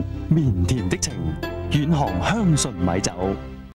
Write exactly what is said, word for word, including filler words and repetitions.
綿甜的情，遠航香醇米酒。